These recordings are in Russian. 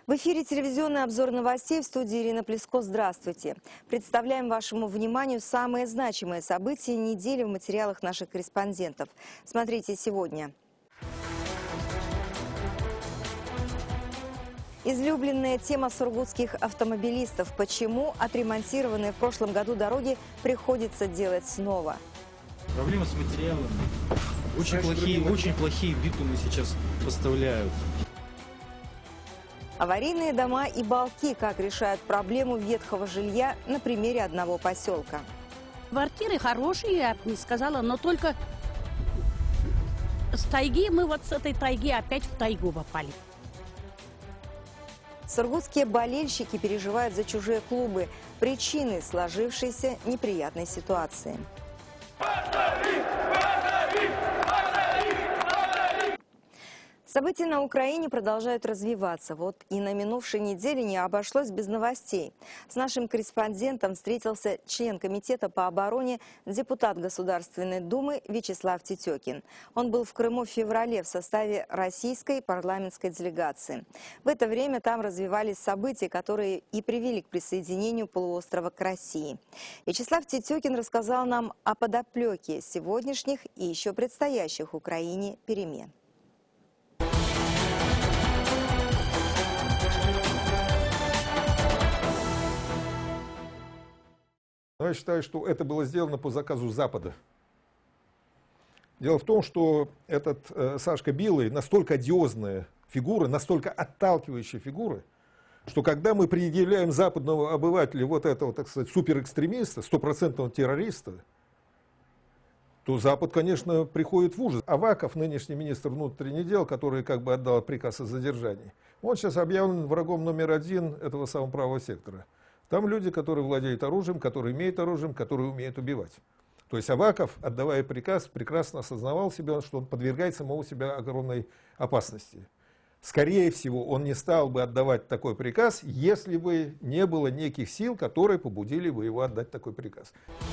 В эфире телевизионный обзор новостей, в студии Ирина Плеско. Здравствуйте. Представляем вашему вниманию самые значимые события недели в материалах наших корреспондентов. Смотрите сегодня. Излюбленная тема сургутских автомобилистов. Почему отремонтированные в прошлом году дороги приходится делать снова? Проблема с материалами. Очень плохие битумы сейчас поставляют. Аварийные дома и балки. Как решают проблему ветхого жилья на примере одного поселка. Квартиры хорошие, я бы не сказала, но только с тайги, мы вот с этой тайги опять в тайгу попали. Сургутские болельщики переживают за чужие клубы. Причины сложившейся неприятной ситуации. События на Украине продолжают развиваться. Вот и на минувшей неделе не обошлось без новостей. С нашим корреспондентом встретился член комитета по обороне, депутат Государственной Думы Вячеслав Тетекин. Он был в Крыму в феврале в составе российской парламентской делегации. В это время там развивались события, которые и привели к присоединению полуострова к России. Вячеслав Тетекин рассказал нам о подоплеке сегодняшних и еще предстоящих Украине перемен. Но я считаю, что это было сделано по заказу Запада. Дело в том, что этот Сашка Билый настолько одиозная фигура, настолько отталкивающая фигура, что когда мы предъявляем западному обывателю вот этого, так сказать, суперэкстремиста, стопроцентного террориста, то Запад, конечно, приходит в ужас. Аваков, нынешний министр внутренних дел, который как бы отдал приказ о задержании, он сейчас объявлен врагом номер один этого самого правого сектора. Там люди, которые владеют оружием, которые имеют оружием, которые умеют убивать. То есть Аваков, отдавая приказ, прекрасно осознавал себя, что он подвергает самого себя огромной опасности. Скорее всего, он не стал бы отдавать такой приказ, если бы не было неких сил, которые побудили бы его отдать такой приказ.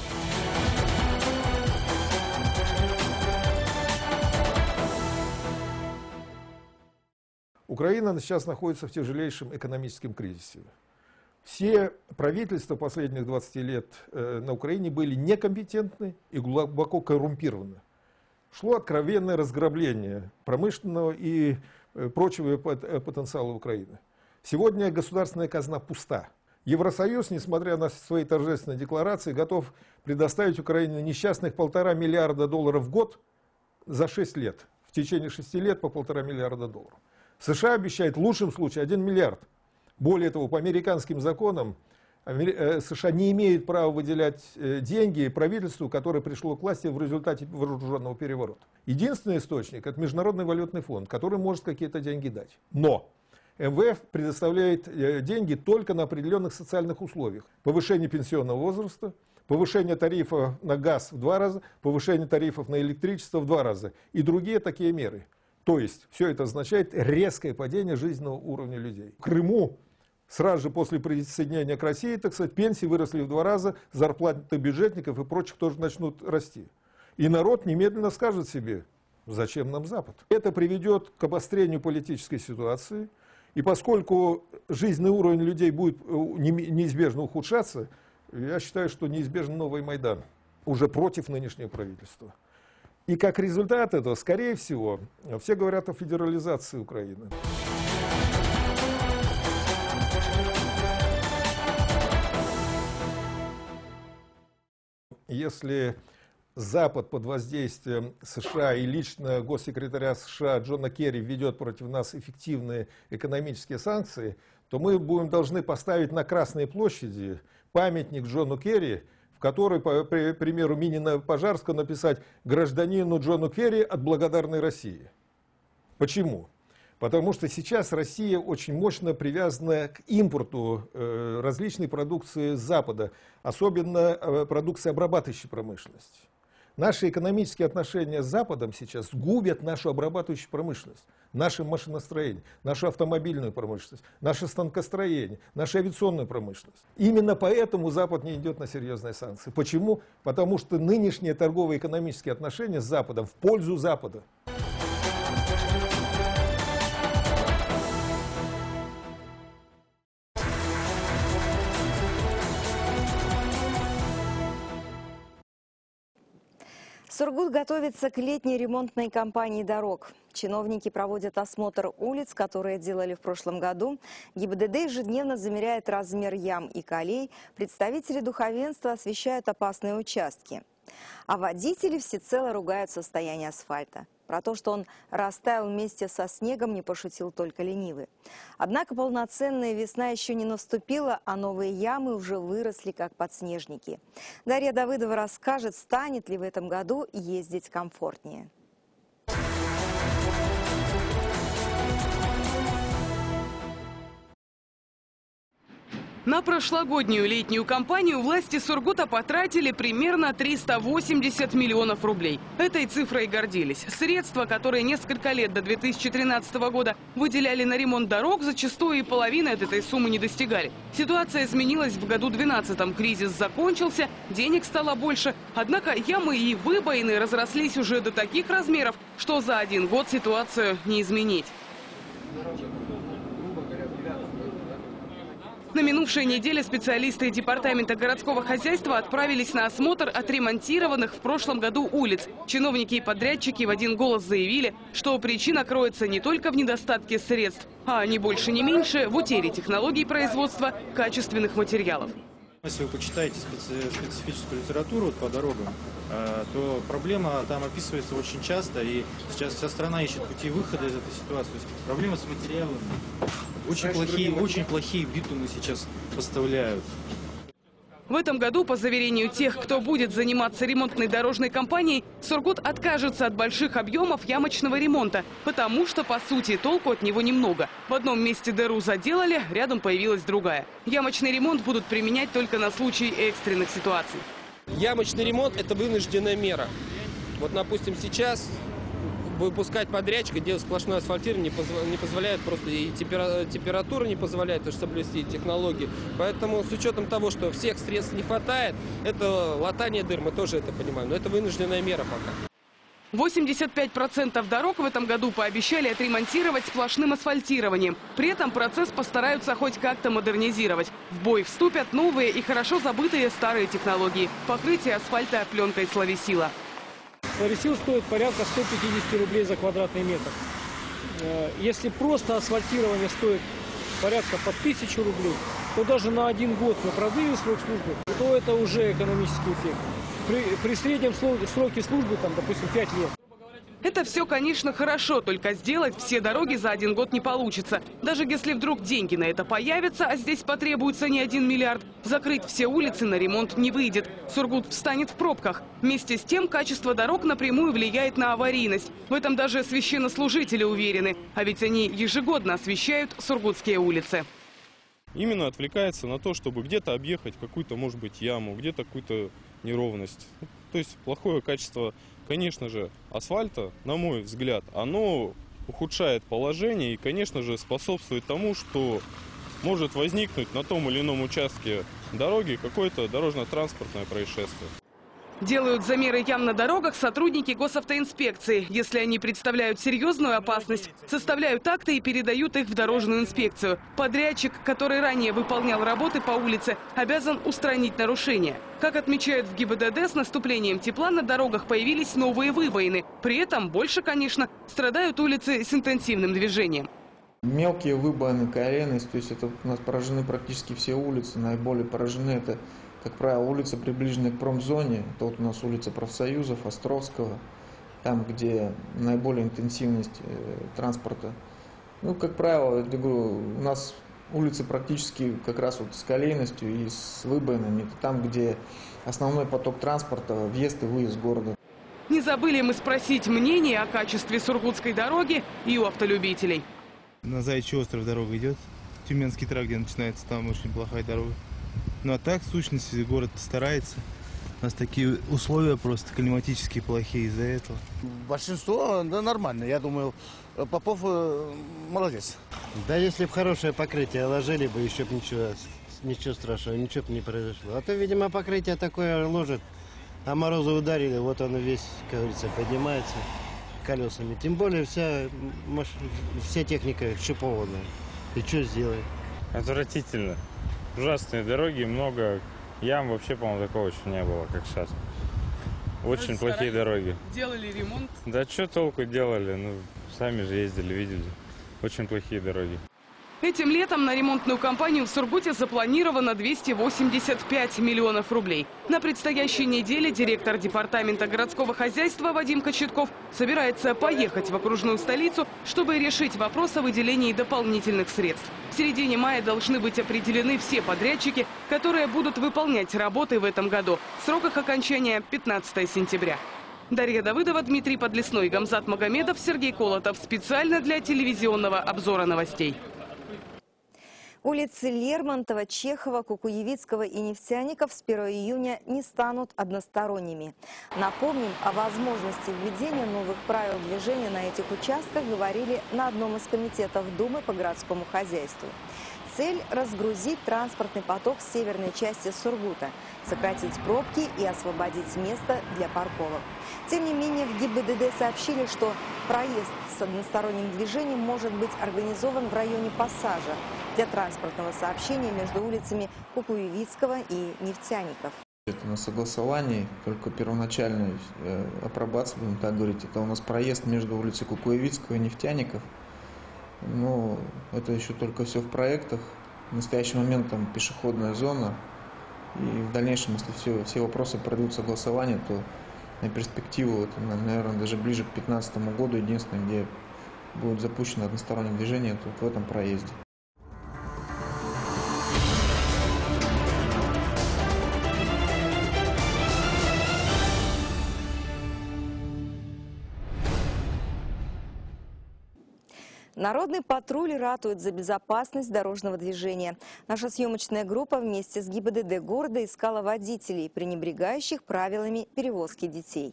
Украина сейчас находится в тяжелейшем экономическом кризисе. Все правительства последних 20 лет на Украине были некомпетентны и глубоко коррумпированы. Шло откровенное разграбление промышленного и прочего потенциала Украины. Сегодня государственная казна пуста. Евросоюз, несмотря на свои торжественные декларации, готов предоставить Украине несчастных $1,5 миллиарда в год за 6 лет. В течение 6 лет по $1,5 миллиарда. США обещает в лучшем случае 1 миллиард. Более того, по американским законам США не имеют права выделять деньги правительству, которое пришло к власти в результате вооруженного переворота. Единственный источник – это Международный валютный фонд, который может какие-то деньги дать. Но МВФ предоставляет деньги только на определенных социальных условиях. Повышение пенсионного возраста, повышение тарифов на газ в 2 раза, повышение тарифов на электричество в 2 раза и другие такие меры. То есть все это означает резкое падение жизненного уровня людей. В Крыму сразу же после присоединения к России, так сказать, пенсии выросли в 2 раза, зарплаты бюджетников и прочих тоже начнут расти. И народ немедленно скажет себе, зачем нам Запад? Это приведет к обострению политической ситуации. И поскольку жизненный уровень людей будет неизбежно ухудшаться, я считаю, что неизбежен новый Майдан уже против нынешнего правительства. И как результат этого, скорее всего, все говорят о федерализации Украины. Если Запад под воздействием США и лично госсекретаря США Джона Керри введет против нас эффективные экономические санкции, то мы должны поставить на Красной площади памятник Джону Керри, в которой, по примеру Минина Пожарского, написать «Гражданину Джону Керри от благодарной России». Почему? Потому что сейчас Россия очень мощно привязана к импорту различной продукции с Запада, особенно продукции обрабатывающей промышленности. Наши экономические отношения с Западом сейчас губят нашу обрабатывающую промышленность, наше машиностроение, нашу автомобильную промышленность, наше станкостроение, нашу авиационную промышленность. Именно поэтому Запад не идет на серьезные санкции. Почему? Потому что нынешние торгово-экономические отношения с Западом в пользу Запада. Сургут готовится к летней ремонтной кампании дорог. Чиновники проводят осмотр улиц, которые делали в прошлом году. ГИБДД ежедневно замеряет размер ям и колей. Представители духовенства освещают опасные участки. А водители всецело ругают состояние асфальта. Про то, что он растаял вместе со снегом, не пошутил только ленивый. Однако полноценная весна еще не наступила, а новые ямы уже выросли, как подснежники. Дарья Давыдова расскажет, станет ли в этом году ездить комфортнее. На прошлогоднюю летнюю кампанию власти Сургута потратили примерно 380 миллионов рублей. Этой цифрой гордились. Средства, которые несколько лет до 2013 года выделяли на ремонт дорог, зачастую и половины от этой суммы не достигали. Ситуация изменилась в году 2012-м. Кризис закончился, денег стало больше. Однако ямы и выбоины разрослись уже до таких размеров, что за один год ситуацию не изменить. На минувшей неделе специалисты Департамента городского хозяйства отправились на осмотр отремонтированных в прошлом году улиц. Чиновники и подрядчики в один голос заявили, что причина кроется не только в недостатке средств, а ни больше, ни меньше в утере технологий производства качественных материалов. Если вы почитаете специфическую литературу по дорогам, то проблема там описывается очень часто, и сейчас вся страна ищет пути выхода из этой ситуации. То есть проблема с материалами. Очень плохие битумы сейчас поставляют. В этом году, по заверению тех, кто будет заниматься ремонтной дорожной кампанией, Сургут откажется от больших объемов ямочного ремонта, потому что, по сути, толку от него немного. В одном месте дыру заделали, рядом появилась другая. Ямочный ремонт будут применять только на случай экстренных ситуаций. Ямочный ремонт – это вынужденная мера. Вот, допустим, сейчас выпускать подрядчика, делать сплошное асфальтирование не позволяет, просто и температура не позволяет соблюсти технологии. Поэтому с учетом того, что всех средств не хватает, это латание дыр, мы тоже это понимаем, но это вынужденная мера пока. 85% дорог в этом году пообещали отремонтировать сплошным асфальтированием. При этом процесс постараются хоть как-то модернизировать. В бой вступят новые и хорошо забытые старые технологии. Покрытие асфальта пленкой Славесила. Славесил стоит порядка 150 рублей за квадратный метр. Если просто асфальтирование стоит порядка под 1000 рублей, то даже на 1 год мы продлили срок службы, то это уже экономический эффект. При среднем сроке службы, там, допустим, 5 лет. Это все, конечно, хорошо, только сделать все дороги за 1 год не получится. Даже если вдруг деньги на это появятся, а здесь потребуется не 1 миллиард, закрыть все улицы на ремонт не выйдет. Сургут встанет в пробках. Вместе с тем, качество дорог напрямую влияет на аварийность. В этом даже священнослужители уверены. А ведь они ежегодно освещают сургутские улицы. Именно отвлекается на то, чтобы где-то объехать какую-то, может быть, яму, где-то какую-то неровность. То есть плохое качество, конечно же, асфальта, на мой взгляд, оно ухудшает положение и, конечно же, способствует тому, что может возникнуть на том или ином участке дороги какое-то дорожно-транспортное происшествие. Делают замеры ям на дорогах сотрудники госавтоинспекции. Если они представляют серьезную опасность, составляют акты и передают их в дорожную инспекцию. Подрядчик, который ранее выполнял работы по улице, обязан устранить нарушения. Как отмечают в ГИБДД, с наступлением тепла на дорогах появились новые выбоины. При этом больше, конечно, страдают улицы с интенсивным движением. Мелкие выбоины, колейность, то есть это у нас поражены практически все улицы. Наиболее поражены это, как правило, улицы, приближенные к промзоне. Это вот у нас улица Профсоюзов, Островского, там, где наиболее интенсивность транспорта. Ну, как правило, я говорю, у нас улицы практически как раз вот с колейностью и с выбоинами. Это там, где основной поток транспорта, въезд и выезд города. Не забыли мы спросить мнение о качестве сургутской дороги и у автолюбителей. На Заячий остров дорога идет, Тюменский тракт, где начинается, там очень плохая дорога. Ну а так, в сущности, город старается. У нас такие условия просто климатические плохие из-за этого. Большинство, да, нормально. Я думаю, Попов молодец. Да если бы хорошее покрытие ложили бы, еще бы ничего страшного, ничего бы не произошло. А то, видимо, покрытие такое ложит, а морозы ударили, вот он весь, как говорится, поднимается колесами. Тем более вся техника шипованная. И что сделать? Отвратительно. Ужасные дороги, много ям, вообще, по-моему, такого еще не было, как сейчас. Очень плохие дороги. Делали ремонт? Да что толку делали? Ну, сами же ездили, видели. Очень плохие дороги. Этим летом на ремонтную кампанию в Сургуте запланировано 285 миллионов рублей. На предстоящей неделе директор департамента городского хозяйства Вадим Кочетков собирается поехать в окружную столицу, чтобы решить вопрос о выделении дополнительных средств. В середине мая должны быть определены все подрядчики, которые будут выполнять работы в этом году. Срок их окончания – 15 сентября. Дарья Давыдова, Дмитрий Подлесной, Гамзат Магомедов, Сергей Колотов. Специально для телевизионного обзора новостей. Улицы Лермонтова, Чехова, Кукуевицкого и Нефтяников с 1 июня не станут односторонними. Напомним, о возможности введения новых правил движения на этих участках говорили на одном из комитетов Думы по городскому хозяйству. Цель – разгрузить транспортный поток с северной части Сургута, сократить пробки и освободить место для парковок. Тем не менее, в ГИБДД сообщили, что проезд с односторонним движением может быть организован в районе Пассажа для транспортного сообщения между улицами Кукуевицкого и Нефтяников. Это на согласовании, только первоначальная апробация, будем так говорить, это у нас проезд между улицей Кукуевицкого и Нефтяников. Но это еще только все в проектах. В настоящий момент там пешеходная зона. И в дальнейшем, если все вопросы пройдут согласование, то на перспективу, это, наверное, даже ближе к 2015 году, единственное, где будет запущено одностороннее движение, это вот в этом проезде. Народный патруль ратует за безопасность дорожного движения. Наша съемочная группа вместе с ГИБДД города искала водителей, пренебрегающих правилами перевозки детей.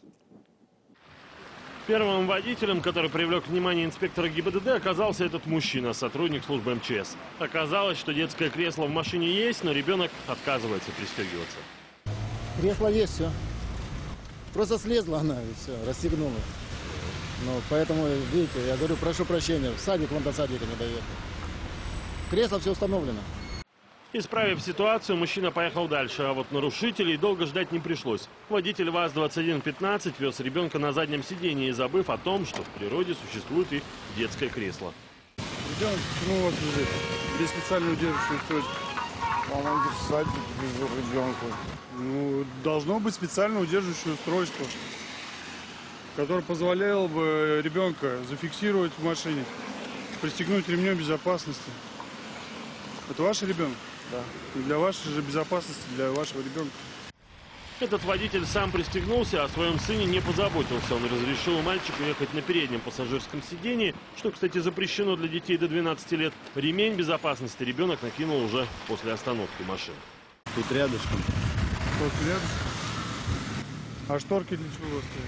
Первым водителем, который привлек внимание инспектора ГИБДД, оказался этот мужчина, сотрудник службы МЧС. Оказалось, что детское кресло в машине есть, но ребенок отказывается пристегиваться. Кресло есть, все. Просто слезла она и все, расстегнула. Ну, поэтому, видите, я говорю, прошу прощения, в садик, вон до садика не доехал. Кресло все установлено. Исправив ситуацию, мужчина поехал дальше, а вот нарушителей долго ждать не пришлось. Водитель ВАЗ-2115 вез ребенка на заднем сидении, забыв о том, что в природе существует и детское кресло. Ребенок, почему у вас лежит? Без специально удерживающего устройства. Помогите в садик, везу ребенка. Ну, должно быть специально удерживающее устройство, которое позволяло бы ребенка зафиксировать в машине, пристегнуть ремнем безопасности. Это ваш ребенок? Да. И для вашей же безопасности, для вашего ребенка. Этот водитель сам пристегнулся, о своем сыне не позаботился. Он разрешил мальчику ехать на переднем пассажирском сидении, что, кстати, запрещено для детей до 12 лет. Ремень безопасности ребенок накинул уже после остановки машины. Тут рядышком. Тут рядышком? А шторки для чего стоят?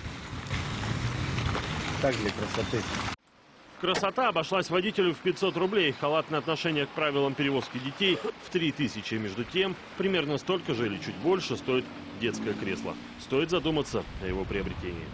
Так, для красоты. Красота обошлась водителю в 500 рублей. Халатное отношение к правилам перевозки детей в 3000. Между тем, примерно столько же или чуть больше стоит детское кресло. Стоит задуматься о его приобретении.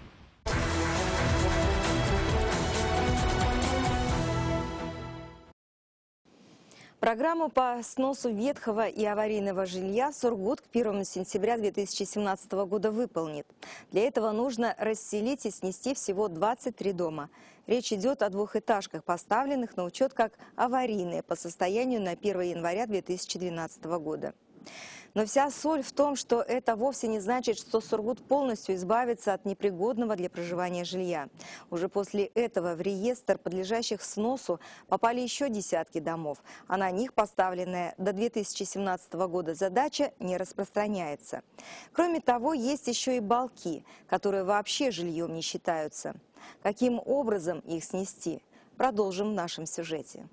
Программу по сносу ветхого и аварийного жилья Сургут к 1 сентября 2017 года выполнит. Для этого нужно расселить и снести всего 23 дома. Речь идет о двухэтажках, поставленных на учет как аварийные по состоянию на 1 января 2012 года. Но вся соль в том, что это вовсе не значит, что Сургут полностью избавится от непригодного для проживания жилья. Уже после этого в реестр подлежащих сносу попали еще десятки домов, а на них поставленная до 2017 года задача не распространяется. Кроме того, есть еще и балки, которые вообще жильем не считаются. Каким образом их снести? Продолжим в нашем сюжете.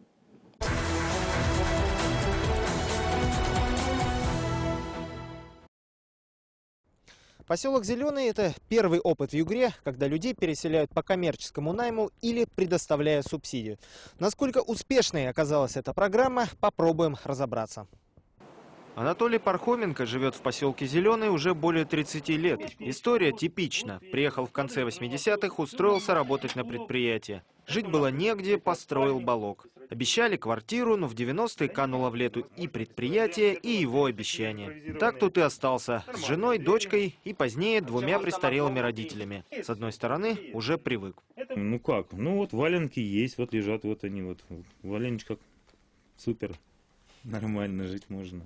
Поселок Зеленый – это первый опыт в Югре, когда людей переселяют по коммерческому найму или предоставляя субсидию. Насколько успешной оказалась эта программа, попробуем разобраться. Анатолий Пархоменко живет в поселке Зеленый уже более 30 лет. История типична. Приехал в конце 80-х, устроился работать на предприятие. Жить было негде, построил балок. Обещали квартиру, но в 90-е кануло в лету и предприятие, и его обещание. Так тут и остался с женой, дочкой и позднее 2 престарелыми родителями. С одной стороны, уже привык. Ну как? Ну вот валенки есть, вот лежат, вот они вот. В валеночках супер, нормально жить можно.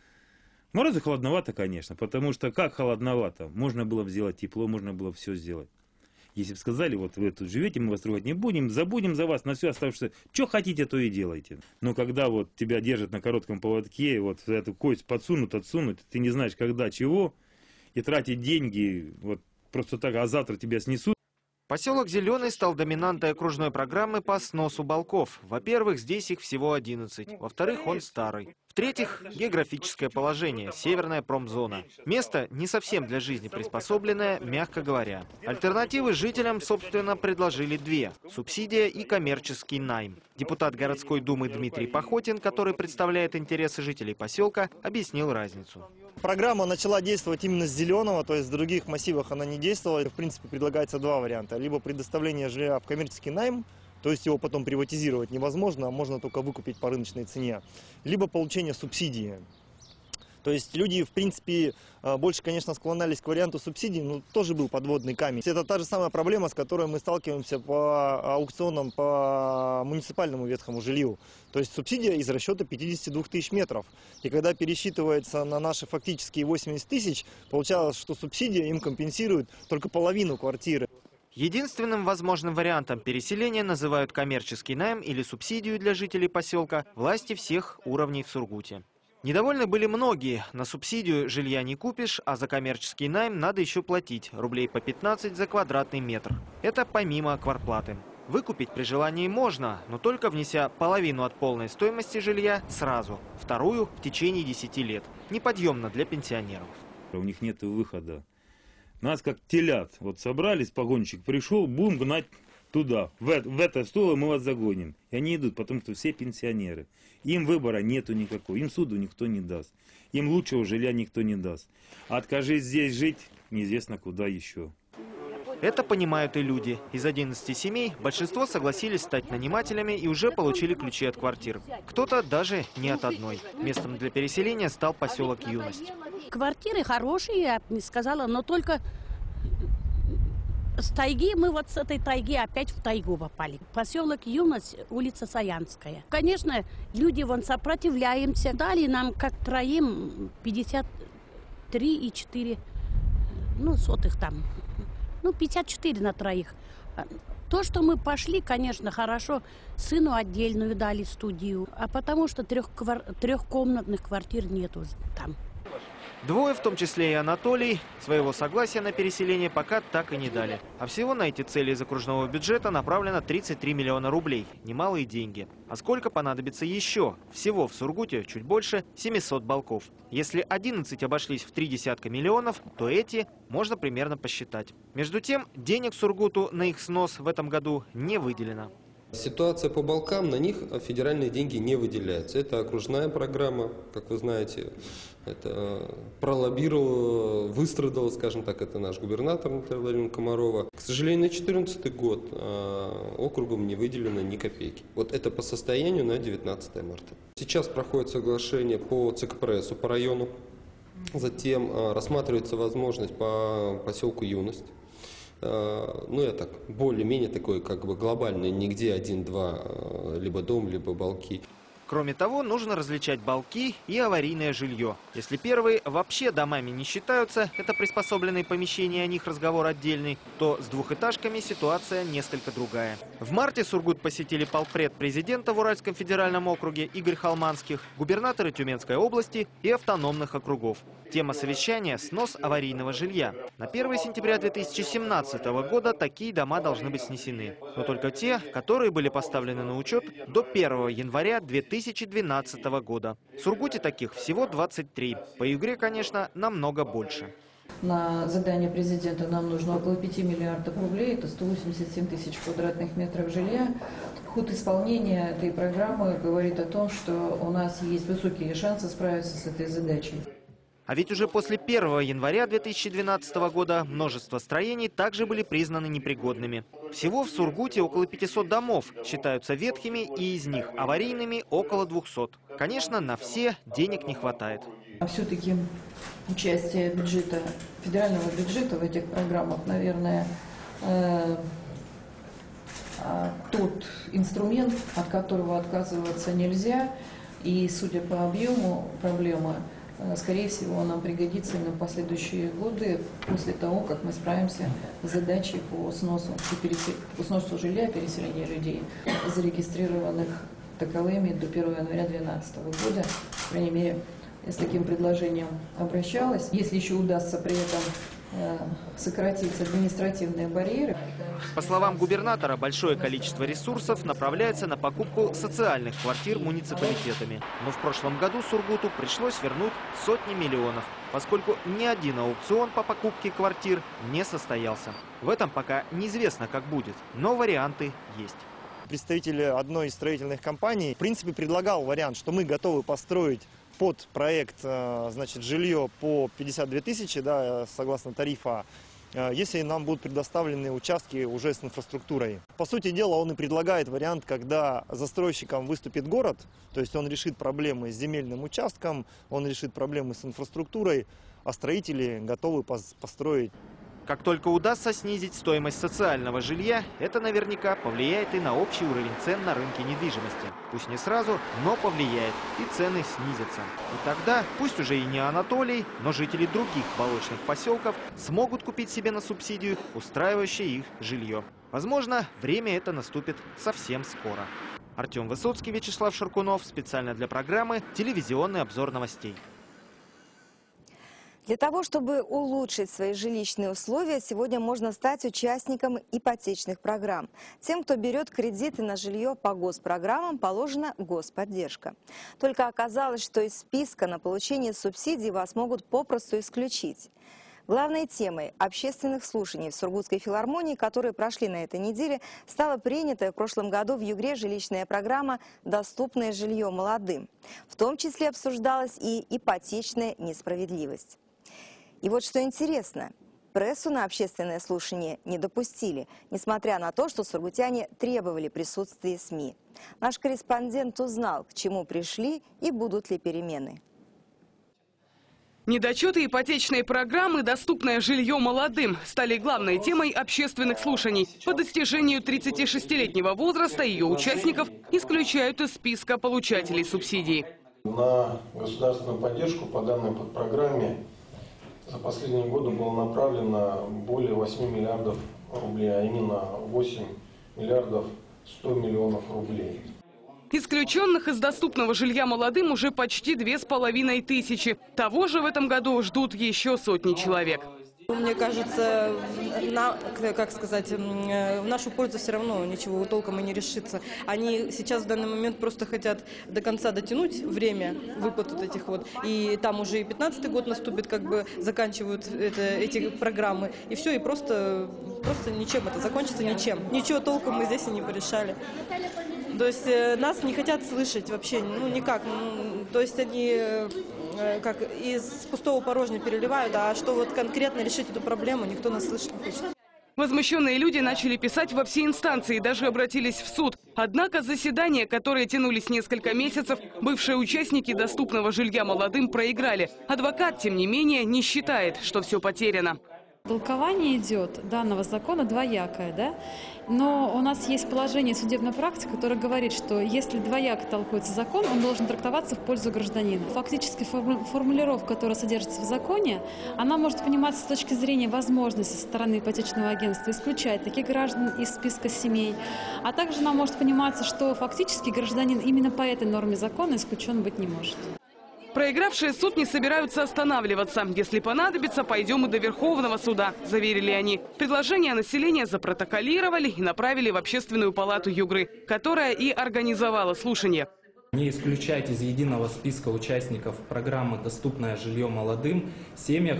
Морозы холодновато, конечно, потому что как холодновато? Можно было бы сделать тепло, можно было все сделать. Если бы сказали, вот вы тут живете, мы вас трогать не будем, забудем за вас на все оставшееся, что хотите, то и делайте. Но когда вот тебя держат на коротком поводке, вот эту кость подсунут, отсунут, ты не знаешь, когда, чего, и тратить деньги вот просто так, а завтра тебя снесут. Поселок Зеленый стал доминантой окружной программы по сносу балков. Во-первых, здесь их всего 11. Во-вторых, он старый. В-третьих, географическое положение, северная промзона. Место не совсем для жизни приспособленное, мягко говоря. Альтернативы жителям, собственно, предложили 2 – субсидия и коммерческий найм. Депутат городской думы Дмитрий Пахотин, который представляет интересы жителей поселка, объяснил разницу. Программа начала действовать именно с Зеленого, то есть в других массивах она не действовала. В принципе, предлагается 2 варианта. Либо предоставление жилья в коммерческий найм, то есть его потом приватизировать невозможно, а можно только выкупить по рыночной цене. Либо получение субсидии. То есть люди, в принципе, больше, конечно, склонялись к варианту субсидий, но тоже был подводный камень. Это та же самая проблема, с которой мы сталкиваемся по аукционам по муниципальному ветхому жилью. То есть субсидия из расчета 52 тысяч метров. И когда пересчитывается на наши фактические 80 тысяч, получалось, что субсидия им компенсирует только половину квартиры. Единственным возможным вариантом переселения называют коммерческий найм или субсидию для жителей поселка власти всех уровней в Сургуте. Недовольны были многие. На субсидию жилья не купишь, а за коммерческий найм надо еще платить рублей по 15 за квадратный метр. Это помимо квартплаты. Выкупить при желании можно, но только внеся половину от полной стоимости жилья сразу, вторую в течение 10 лет. Неподъемно для пенсионеров. У них нет выхода. Нас как телят. Вот собрались, погонщик пришел, будем гнать туда, в это стойло мы вас загоним. И они идут, потому что все пенсионеры. Им выбора нету никакого, им суду никто не даст. Им лучшего жилья никто не даст. Откажись здесь жить, неизвестно куда еще. Это понимают и люди. Из 11 семей большинство согласились стать нанимателями и уже получили ключи от квартир. Кто-то даже не от одной. Местом для переселения стал поселок Юность. Квартиры хорошие, я бы не сказала, но только с тайги, мы вот с этой тайги опять в тайгу попали. Поселок Юность, улица Саянская. Конечно, люди вон сопротивляемся. Дали нам как троим 53,4 сотых там. 54 на троих. То, что мы пошли, конечно, хорошо. Сыну отдельную дали студию. А потому что трехкомнатных квартир нету там. 2, в том числе и Анатолий, своего согласия на переселение пока так и не дали. А всего на эти цели из окружного бюджета направлено 33 миллиона рублей. Немалые деньги. А сколько понадобится еще? Всего в Сургуте чуть больше 700 балков. Если 11 обошлись в 30 миллионов, то эти можно примерно посчитать. Между тем, денег Сургуту на их снос в этом году не выделено. Ситуация по балкам, на них федеральные деньги не выделяются. Это окружная программа, как вы знаете. Это пролоббировал, выстрадал, скажем так, это наш губернатор Наталья Владимировна Комарова. К сожалению, на 2014 год округом не выделено ни копейки. Вот это по состоянию на 19 марта. Сейчас проходит соглашение по ЦКПРСу по району. Затем рассматривается возможность по поселку Юность. Я так, более-менее такой, как бы глобальный, нигде 1-2, либо дом, либо балки. Кроме того, нужно различать балки и аварийное жилье. Если первые вообще домами не считаются, это приспособленные помещения, о них разговор отдельный, то с двухэтажками ситуация несколько другая. В марте Сургут посетили полпред президента в Уральском федеральном округе Игорь Холманских, губернаторы Тюменской области и автономных округов. Тема совещания – снос аварийного жилья. На 1 сентября 2017 года такие дома должны быть снесены. Но только те, которые были поставлены на учет до 1 января 2012 года. В Сургуте таких всего 23. По Югре, конечно, намного больше. На задание президента нам нужно около 5 миллиардов рублей, это 187 тысяч квадратных метров жилья. Ход исполнения этой программы говорит о том, что у нас есть высокие шансы справиться с этой задачей. А ведь уже после 1 января 2012 года множество строений также были признаны непригодными. Всего в Сургуте около 500 домов считаются ветхими, и из них аварийными около 200. Конечно, на все денег не хватает. А все-таки участие бюджета, федерального бюджета в этих программах, наверное, тот инструмент, от которого отказываться нельзя. И, судя по объему проблемы, скорее всего, нам пригодится именно в последующие годы, после того, как мы справимся с задачей по сносу жилья, переселения людей, зарегистрированных таковыми до 1 января 2012 года. По крайней мере, я с таким предложением обращалась. Если еще удастся при этом сократить административные барьеры. По словам губернатора, большое количество ресурсов направляется на покупку социальных квартир муниципалитетами. Но в прошлом году Сургуту пришлось вернуть сотни миллионов, поскольку ни один аукцион по покупке квартир не состоялся. В этом пока неизвестно, как будет, но варианты есть. Представитель одной из строительных компаний, в принципе, предлагал вариант, что мы готовы построить под проект, значит, жилье по 52 тысячи, да, согласно тарифа, если нам будут предоставлены участки уже с инфраструктурой. По сути дела, он и предлагает вариант, когда застройщиком выступит город, то есть он решит проблемы с земельным участком, он решит проблемы с инфраструктурой, а строители готовы построить. Как только удастся снизить стоимость социального жилья, это наверняка повлияет и на общий уровень цен на рынке недвижимости. Пусть не сразу, но повлияет, и цены снизятся. И тогда, пусть уже и не Анатолий, но жители других молочных поселков смогут купить себе на субсидию устраивающее их жилье. Возможно, время это наступит совсем скоро. Артем Высоцкий, Вячеслав Шаркунов. Специально для программы «Телевизионный обзор новостей». Для того, чтобы улучшить свои жилищные условия, сегодня можно стать участником ипотечных программ. Тем, кто берет кредиты на жилье по госпрограммам, положена господдержка. Только оказалось, что из списка на получение субсидий вас могут попросту исключить. Главной темой общественных слушаний в Сургутской филармонии, которые прошли на этой неделе, стала принятая в прошлом году в Югре жилищная программа «Доступное жилье молодым». В том числе обсуждалась и ипотечная несправедливость. И вот что интересно, прессу на общественное слушание не допустили, несмотря на то, что сургутяне требовали присутствия СМИ. Наш корреспондент узнал, к чему пришли и будут ли перемены. Недочеты ипотечной программы «Доступное жилье молодым» стали главной темой общественных слушаний. По достижению 36-летнего возраста ее участников исключают из списка получателей субсидий. На государственную поддержку по данной подпрограмме за последние годы было направлено более 8 миллиардов рублей, а именно 8 миллиардов 100 миллионов рублей. Исключенных из доступного жилья молодым уже почти 2500. Того же в этом году ждут еще сотни человек. Мне кажется, в нашу пользу все равно ничего толком и не решится. Они сейчас в данный момент просто хотят до конца дотянуть время выплат вот этих вот. И там уже и 15-й год наступит, как бы заканчивают эти программы. И все, и просто ничем это закончится, ничем. Ничего толком мы здесь и не порешали. То есть нас не хотят слышать вообще, ну никак. То есть они как из пустого порожня переливают, а что вот конкретно решить эту проблему, никто нас слышать не хочет. Возмущенные люди начали писать во все инстанции и даже обратились в суд. Однако заседания, которые тянулись несколько месяцев, бывшие участники доступного жилья молодым проиграли. Адвокат, тем не менее, не считает, что все потеряно. Толкование идет данного закона двоякое, да? Но у нас есть положение судебной практики, которое говорит, что если двояко толкуется закон, он должен трактоваться в пользу гражданина. Фактически формулировка, которая содержится в законе, она может пониматься с точки зрения возможности со стороны ипотечного агентства исключать таких граждан из списка семей, а также она может пониматься, что фактически гражданин именно по этой норме закона исключен быть не может. Проигравшие суд не собираются останавливаться. Если понадобится, пойдем и до Верховного суда, заверили они. Предложение населения запротоколировали и направили в Общественную палату Югры, которая и организовала слушание. Не исключать из единого списка участников программы «Доступное жилье молодым» семьи,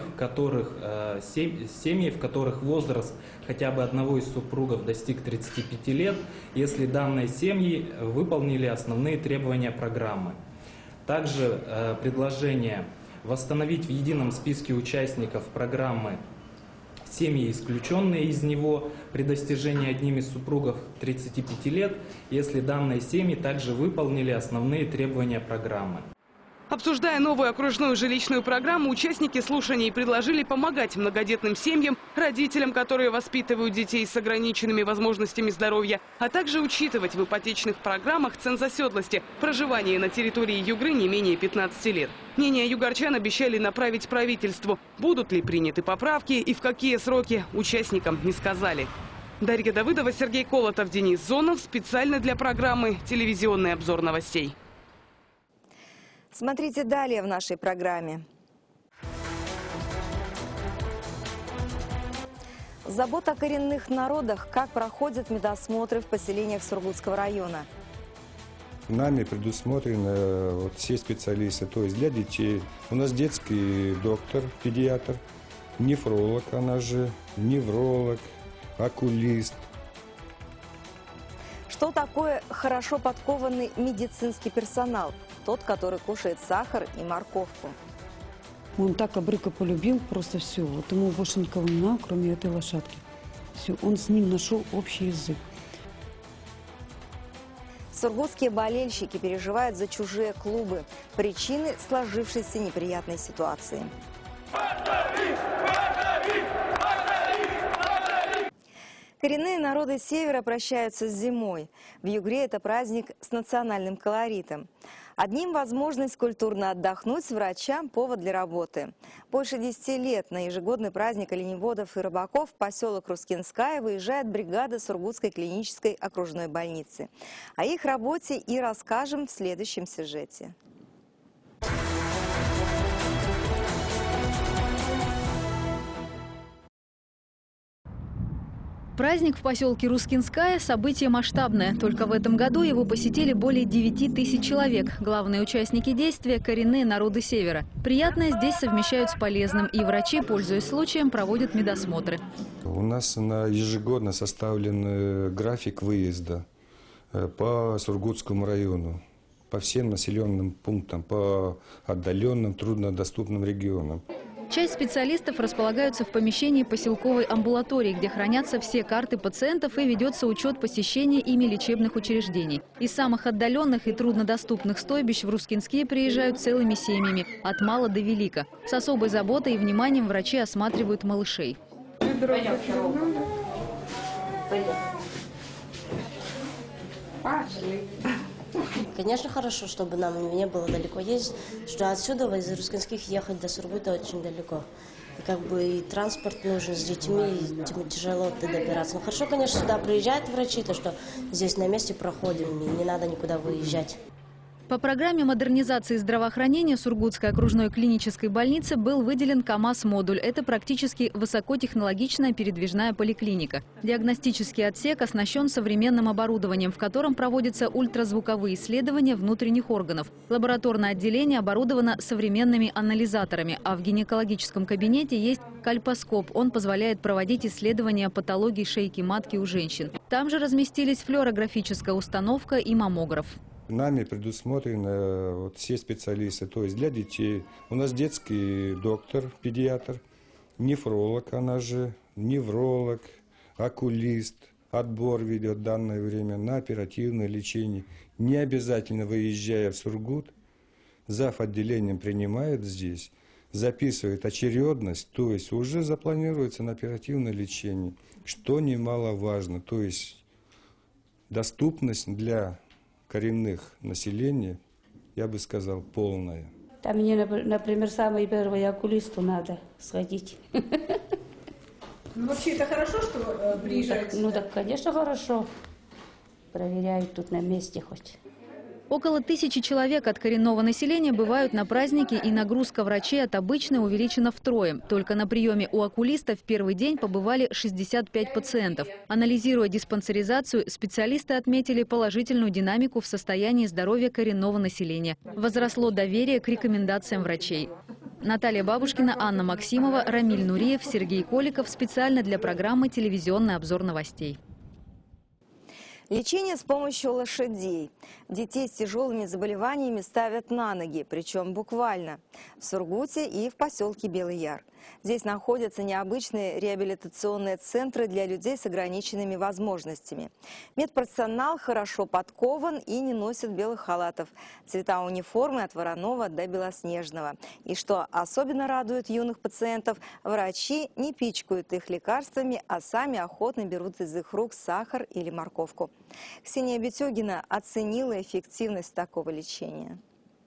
в которых возраст хотя бы одного из супругов достиг 35 лет, если данные семьи выполнили основные требования программы. Также предложение восстановить в едином списке участников программы семьи, исключенные из него при достижении одним из супругов 35 лет, если данные семьи также выполнили основные требования программы. Обсуждая новую окружную жилищную программу, участники слушаний предложили помогать многодетным семьям, родителям, которые воспитывают детей с ограниченными возможностями здоровья, а также учитывать в ипотечных программах ценз оседлости, проживание на территории Югры не менее 15 лет. Мнение югорчан обещали направить правительству. Будут ли приняты поправки и в какие сроки, участникам не сказали. Дарья Давыдова, Сергей Колотов, Денис Зонов. Специально для программы «Телевизионный обзор новостей». Смотрите далее в нашей программе. Забота о коренных народах. Как проходят медосмотры в поселениях Сургутского района. Нами предусмотрены все специалисты, то есть для детей. У нас детский доктор, педиатр, нефролог, она же невролог, окулист. Что такое хорошо подкованный медицинский персонал? Тот, который кушает сахар и морковку. Он так Абрыка полюбил, просто все. Вот ему больше никого не надо, кроме этой лошадки. Все, он с ним нашел общий язык. Сургутские болельщики переживают за чужие клубы. Причины сложившейся неприятной ситуации. Коренные народы Севера прощаются с зимой. В Югре это праздник с национальным колоритом. Одним возможность культурно отдохнуть, врачам повод для работы. Больше 10 лет на ежегодный праздник оленеводов и рыбаков в поселок Рускинская выезжает бригада Сургутской клинической окружной больницы. О их работе и расскажем в следующем сюжете. Праздник в поселке Рускинская – событие масштабное. Только в этом году его посетили более 9 тысяч человек. Главные участники действия – коренные народы Севера. Приятное здесь совмещают с полезным, и врачи, пользуясь случаем, проводят медосмотры. У нас ежегодно составлен график выезда по Сургутскому району, по всем населенным пунктам, по отдаленным, труднодоступным регионам. Часть специалистов располагаются в помещении поселковой амбулатории, где хранятся все карты пациентов и ведется учет посещения ими лечебных учреждений. Из самых отдаленных и труднодоступных стойбищ в Рускинские приезжают целыми семьями, от мала до велика. С особой заботой и вниманием врачи осматривают малышей. Конечно, хорошо, чтобы нам не было далеко ездить, что отсюда из Рускинских ехать до Сургута очень далеко. И транспорт нужен с детьми, и тяжело добираться. Но хорошо, конечно, сюда приезжают врачи, то что здесь на месте проходим, и не надо никуда выезжать. По программе модернизации здравоохранения Сургутской окружной клинической больницы был выделен КАМАЗ-модуль. Это практически высокотехнологичная передвижная поликлиника. Диагностический отсек оснащен современным оборудованием, в котором проводятся ультразвуковые исследования внутренних органов. Лабораторное отделение оборудовано современными анализаторами, а в гинекологическом кабинете есть кальпоскоп. Он позволяет проводить исследования патологий шейки матки у женщин. Там же разместились флюорографическая установка и маммограф. Нами предусмотрены все специалисты, то есть для детей. У нас детский доктор, педиатр, нефролог, она же невролог, окулист. Отбор ведет в данное время на оперативное лечение. Не обязательно выезжая в Сургут, зав. Отделением принимает здесь, записывает очередность, то есть уже запланируется на оперативное лечение, что немаловажно, то есть доступность для коренных населения, я бы сказал, полная. Там мне, например, самый первый окулисту надо сходить. Ну, вообще это хорошо, что приезжаете? Ну так, конечно, хорошо. Проверяют тут на месте хоть. Около 1000 человек от коренного населения бывают на празднике, и нагрузка врачей от обычной увеличена втрое. Только на приеме у окулиста в первый день побывали 65 пациентов. Анализируя диспансеризацию, специалисты отметили положительную динамику в состоянии здоровья коренного населения. Возросло доверие к рекомендациям врачей. Наталья Бабушкина, Анна Максимова, Рамиль Нуриев, Сергей Коликов. Специально для программы «Телевизионный обзор новостей». Лечение с помощью лошадей. Детей с тяжелыми заболеваниями ставят на ноги, причем буквально. В Сургуте и в поселке Белый Яр. Здесь находятся необычные реабилитационные центры для людей с ограниченными возможностями. Медперсонал хорошо подкован и не носит белых халатов. Цвета униформы от вороного до белоснежного. И что особенно радует юных пациентов, врачи не пичкают их лекарствами, а сами охотно берут из их рук сахар или морковку. Ксения Битюгина оценила эффективность такого лечения.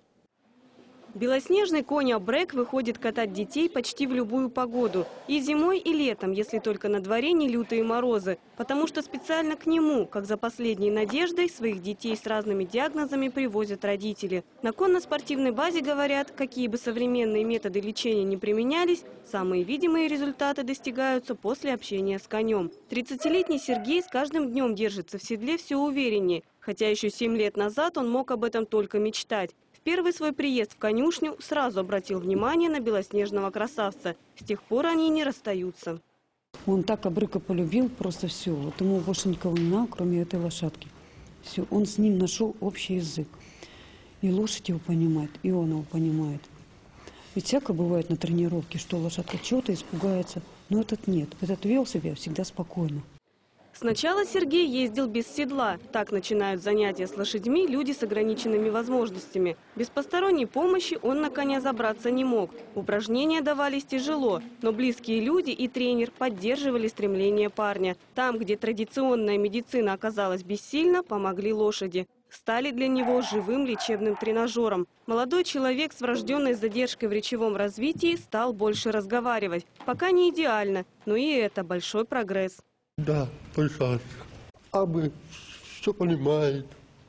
Белоснежный Коня Брек выходит катать детей почти в любую погоду. И зимой, и летом, если только на дворе не лютые морозы. Потому что специально к нему, как за последней надеждой, своих детей с разными диагнозами привозят родители. На конно-спортивной базе говорят, какие бы современные методы лечения не применялись, самые видимые результаты достигаются после общения с конем. 30-летний Сергей с каждым днем держится в седле все увереннее. Хотя еще 7 лет назад он мог об этом только мечтать. В первый свой приезд в конюшню сразу обратил внимание на белоснежного красавца. С тех пор они не расстаются. Он так Абрыка полюбил, просто все. Вот ему больше никого не надо, кроме этой лошадки. Все, он с ним нашел общий язык. И лошадь его понимает, и он его понимает. Ведь всякое бывает на тренировке, что лошадка чего-то испугается. Но этот нет. Этот вел себя всегда спокойно. Сначала Сергей ездил без седла. Так начинают занятия с лошадьми люди с ограниченными возможностями. Без посторонней помощи он на коня забраться не мог. Упражнения давались тяжело, но близкие люди и тренер поддерживали стремление парня. Там, где традиционная медицина оказалась бессильна, помогли лошади. Стали для него живым лечебным тренажером. Молодой человек с врожденной задержкой в речевом развитии стал больше разговаривать. Пока не идеально, но и это большой прогресс. Да, слышать. Абы все понимает,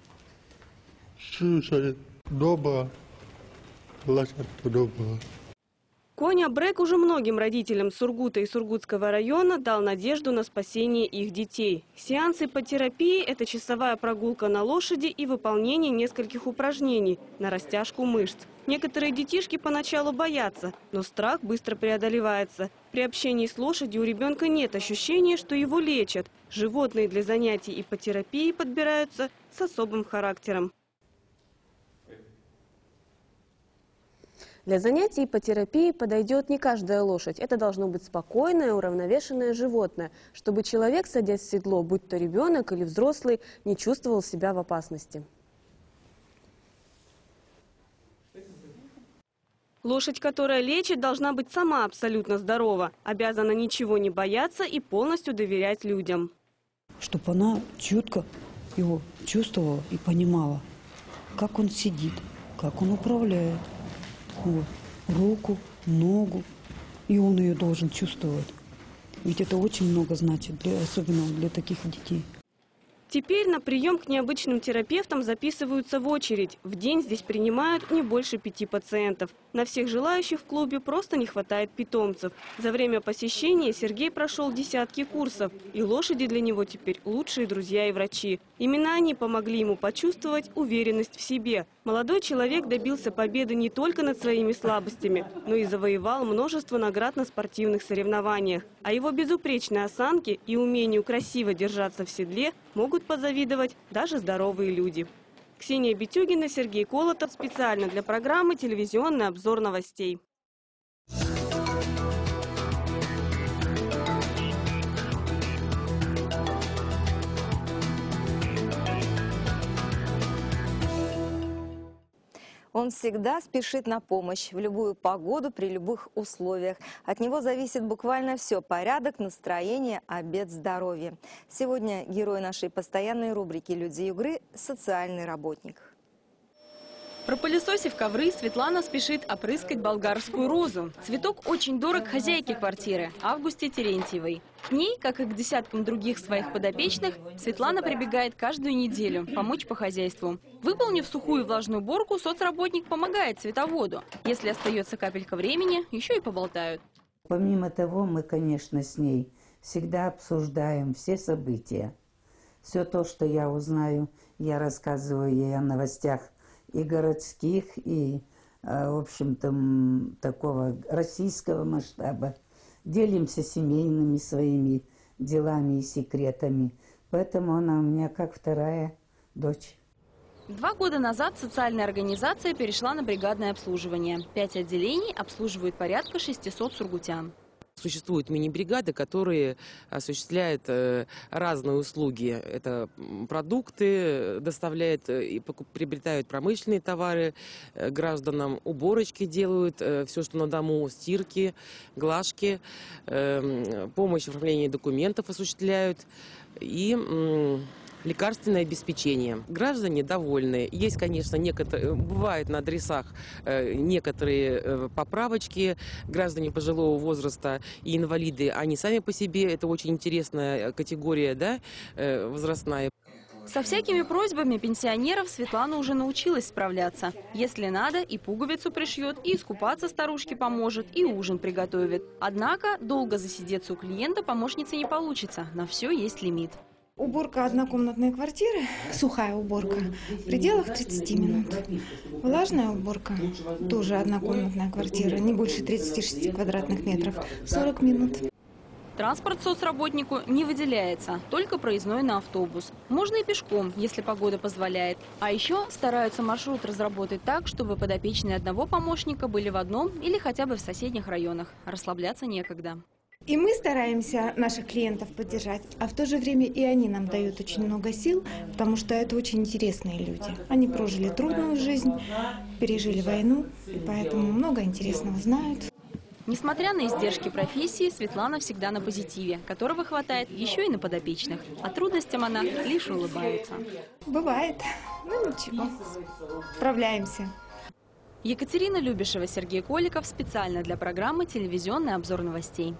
слушает, добро, лошадка добро. Коня Брек уже многим родителям Сургута и Сургутского района дал надежду на спасение их детей. Сеансы по терапии – это часовая прогулка на лошади и выполнение нескольких упражнений на растяжку мышц. Некоторые детишки поначалу боятся, но страх быстро преодолевается. При общении с лошадью у ребенка нет ощущения, что его лечат. Животные для занятий и по терапии подбираются с особым характером. Для занятий по терапии подойдет не каждая лошадь. Это должно быть спокойное, уравновешенное животное, чтобы человек, садясь в седло, будь то ребенок или взрослый, не чувствовал себя в опасности. Лошадь, которая лечит, должна быть сама абсолютно здорова, обязана ничего не бояться и полностью доверять людям. Чтобы она четко его чувствовала и понимала, как он сидит, как он управляет. Вот. Руку, ногу. И он ее должен чувствовать. Ведь это очень много значит, особенно для таких детей. Теперь на прием к необычным терапевтам записываются в очередь. В день здесь принимают не больше 5 пациентов. На всех желающих в клубе просто не хватает питомцев. За время посещения Сергей прошел десятки курсов. И лошади для него теперь лучшие друзья и врачи. Именно они помогли ему почувствовать уверенность в себе. Молодой человек добился победы не только над своими слабостями, но и завоевал множество наград на спортивных соревнованиях. А его безупречной осанке и умению красиво держаться в седле могут позавидовать даже здоровые люди. Ксения Битюгина, Сергей Колотов. Специально для программы «Телевизионный обзор новостей». Он всегда спешит на помощь, в любую погоду, при любых условиях. От него зависит буквально все – порядок, настроение, обед, здоровье. Сегодня герой нашей постоянной рубрики «Люди Югры» – социальный работник. Пропылесосив ковры, Светлана спешит опрыскать болгарскую розу. Цветок очень дорог хозяйке квартиры, Августе Терентьевой. К ней, как и к десяткам других своих подопечных, Светлана прибегает каждую неделю помочь по хозяйству. Выполнив сухую и влажную уборку, соцработник помогает цветоводу. Если остается капелька времени, еще и поболтают. Помимо того, мы, конечно, с ней всегда обсуждаем все события. Все то, что я узнаю, я рассказываю ей о новостях и городских, и, в общем-то, такого российского масштаба. Делимся семейными своими делами и секретами. Поэтому она у меня как вторая дочь. 2 года назад социальная организация перешла на бригадное обслуживание. 5 отделений обслуживают порядка 600 сургутян. Существуют мини-бригады, которые осуществляют разные услуги. Это продукты доставляют и приобретают промышленные товары гражданам, уборочки делают, все, что на дому, стирки, глажки, помощь в оформлении документов осуществляют и лекарственное обеспечение. Граждане довольны. Есть, конечно, бывают на адресах некоторые поправочки. Граждане пожилого возраста и инвалиды, они сами по себе, это очень интересная категория, да, возрастная. Со всякими просьбами пенсионеров Светлана уже научилась справляться. Если надо, и пуговицу пришьет, и искупаться старушке поможет, и ужин приготовит. Однако долго засидеться у клиента помощнице не получится. На все есть лимит. Уборка однокомнатной квартиры, сухая уборка, в пределах 30 минут. Влажная уборка, тоже однокомнатная квартира, не больше 36 квадратных метров, 40 минут. Транспорт соцработнику не выделяется, только проездной на автобус. Можно и пешком, если погода позволяет. А еще стараются маршрут разработать так, чтобы подопечные одного помощника были в одном или хотя бы в соседних районах. Расслабляться некогда. И мы стараемся наших клиентов поддержать, а в то же время и они нам дают очень много сил, потому что это очень интересные люди. Они прожили трудную жизнь, пережили войну, и поэтому много интересного знают. Несмотря на издержки профессии, Светлана всегда на позитиве, которого хватает еще и на подопечных. А трудностям она лишь улыбается. Бывает, но ничего, справляемся. Екатерина Любишева, Сергей Коликов специально для программы «Телевизионный обзор новостей».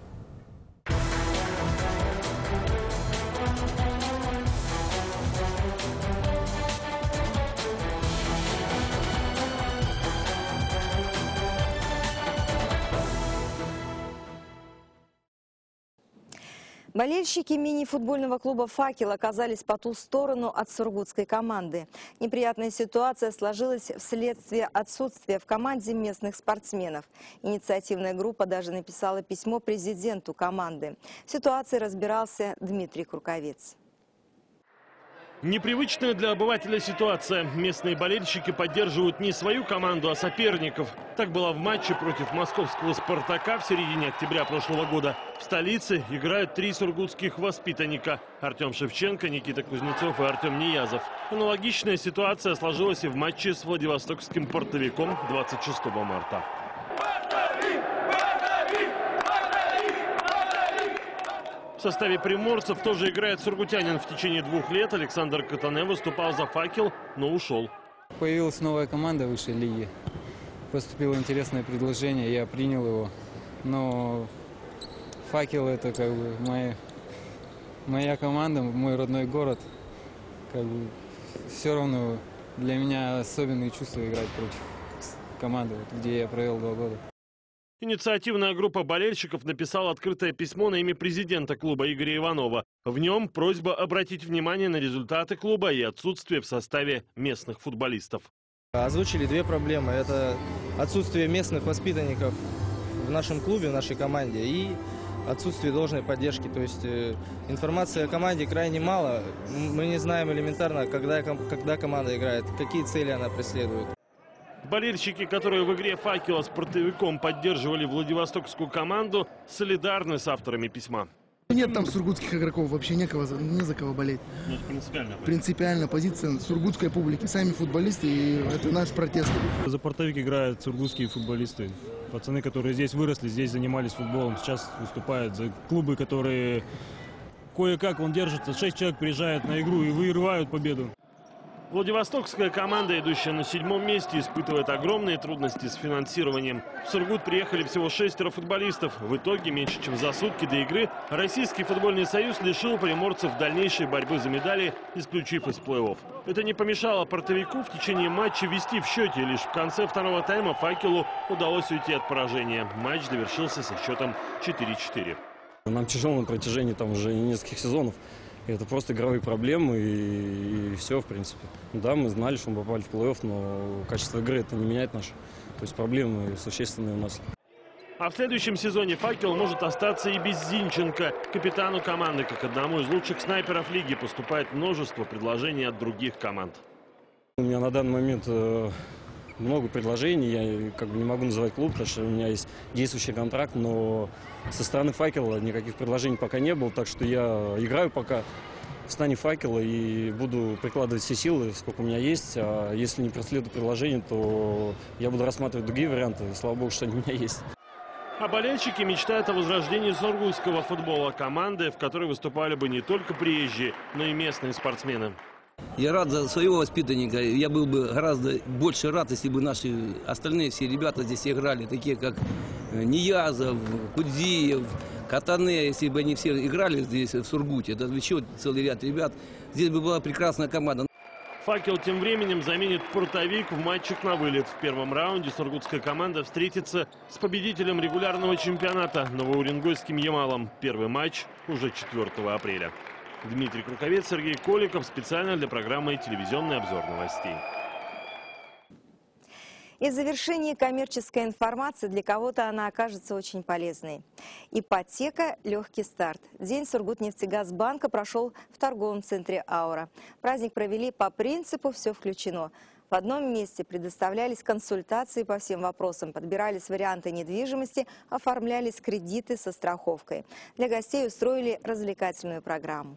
Болельщики мини-футбольного клуба «Факел» оказались по ту сторону от сургутской команды. Неприятная ситуация сложилась вследствие отсутствия в команде местных спортсменов. Инициативная группа даже написала письмо президенту команды. В ситуации разбирался Дмитрий Круковец. Непривычная для обывателя ситуация. Местные болельщики поддерживают не свою команду, а соперников. Так было в матче против московского «Спартака» в середине октября прошлого года. В столице играют 3 сургутских воспитанника – Артем Шевченко, Никита Кузнецов и Артем Ниязов. Аналогичная ситуация сложилась и в матче с владивостокским «Портовиком» 26 марта. В составе приморцев тоже играет сургутянин. В течение 2 лет Александр Катане выступал за «Факел», но ушел. Появилась новая команда высшей лиги. Поступило интересное предложение, я принял его. Но «Факел» — это как бы моя команда, мой родной город. Как бы все равно для меня особенные чувства играть против команды, где я провел 2 года. Инициативная группа болельщиков написала открытое письмо на имя президента клуба Игоря Иванова. В нем просьба обратить внимание на результаты клуба и отсутствие в составе местных футболистов. Озвучили 2 проблемы. Это отсутствие местных воспитанников в нашем клубе, в нашей команде, и отсутствие должной поддержки. То есть информации о команде крайне мало. Мы не знаем элементарно, когда команда играет, какие цели она преследует. Болельщики, которые в игре «Факела» с «Портовиком» поддерживали владивостокскую команду, солидарны с авторами письма. Нет там сургутских игроков, вообще не за кого болеть. Принципиально позиция сургутской публики. Сами футболисты, и это наш протест. За «Портовик» играют сургутские футболисты. Пацаны, которые здесь выросли, здесь занимались футболом, сейчас выступают за клубы, которые кое-как держится. 6 человек приезжают на игру и вырывают победу. Владивостокская команда, идущая на 7-м месте, испытывает огромные трудности с финансированием. В Сургут приехали всего 6 футболистов. В итоге, меньше чем за сутки до игры, Российский футбольный союз лишил приморцев дальнейшей борьбы за медали, исключив из плей-офф. Это не помешало «Портовику» в течение матча вести в счете. Лишь в конце 2-го тайма «Факелу» удалось уйти от поражения. Матч завершился со счетом 4-4. Нам тяжело на протяжении уже нескольких сезонов. Это просто игровые проблемы и все, в принципе. Да, мы знали, что мы попали в плей-офф, но качество игры это не меняет наше. То есть проблемы существенные у нас. А в следующем сезоне «Факел» может остаться и без Зинченко. Капитану команды, как одному из лучших снайперов лиги, поступает множество предложений от других команд. У меня на данный момент много предложений. Я как бы не могу называть клуб, потому что у меня есть действующий контракт, но со стороны «Факела» никаких предложений пока не было. Так что я играю пока в стане «Факела» и буду прикладывать все силы, сколько у меня есть. А если не проследует предложение, то я буду рассматривать другие варианты. Слава богу, что они у меня есть. А болельщики мечтают о возрождении сургутского футбола, команды, в которой выступали бы не только приезжие, но и местные спортсмены. Я рад за своего воспитанника. Я был бы гораздо больше рад, если бы наши остальные все ребята здесь играли, такие как Ниязов, Кудзиев, Катане, если бы они все играли здесь в Сургуте. Это еще целый ряд ребят. Здесь бы была прекрасная команда. «Факел» тем временем заменит «Портовик» в матчах на вылет. В первом раунде сургутская команда встретится с победителем регулярного чемпионата новоуренгойским «Ямалом». Первый матч уже 4 апреля. Дмитрий Круковец, Сергей Коликов. Специально для программы «Телевизионный обзор новостей». И в завершении коммерческая информация, для кого-то она окажется очень полезной. Ипотека – легкий старт. День Сургутнефтегазбанка прошел в торговом центре «Аура». Праздник провели по принципу «все включено». В одном месте предоставлялись консультации по всем вопросам, подбирались варианты недвижимости, оформлялись кредиты со страховкой. Для гостей устроили развлекательную программу.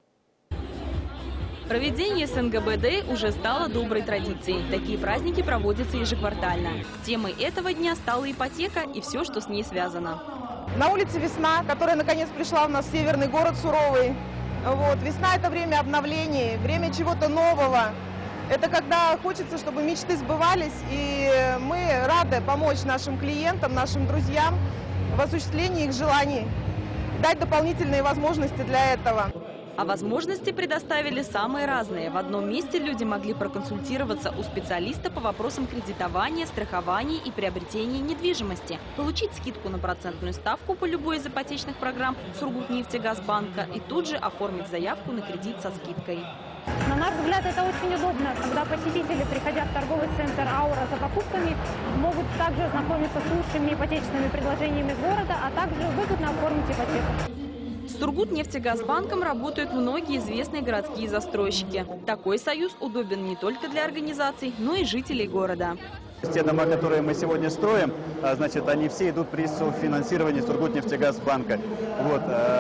Проведение СНГБД уже стало доброй традицией. Такие праздники проводятся ежеквартально. Темой этого дня стала ипотека и все, что с ней связано. На улице весна, которая наконец пришла у нас в северный город суровый. Вот. Весна – это время обновлений, время чего-то нового. Это когда хочется, чтобы мечты сбывались, и мы рады помочь нашим клиентам, нашим друзьям в осуществлении их желаний, дать дополнительные возможности для этого. А возможности предоставили самые разные. В одном месте люди могли проконсультироваться у специалиста по вопросам кредитования, страхования и приобретения недвижимости, получить скидку на процентную ставку по любой из ипотечных программ Сургутнефтегазбанка и тут же оформить заявку на кредит со скидкой. На наш взгляд, это очень удобно, когда посетители, приходя в торговый центр «Аура» за покупками, могут также ознакомиться с лучшими ипотечными предложениями города, а также выгодно оформить ипотеку. С Сургутнефтегазбанком работают многие известные городские застройщики. Такой союз удобен не только для организаций, но и жителей города. Те дома, которые мы сегодня строим, значит, они все идут при софинансировании Сургутнефтегазбанка. Вот.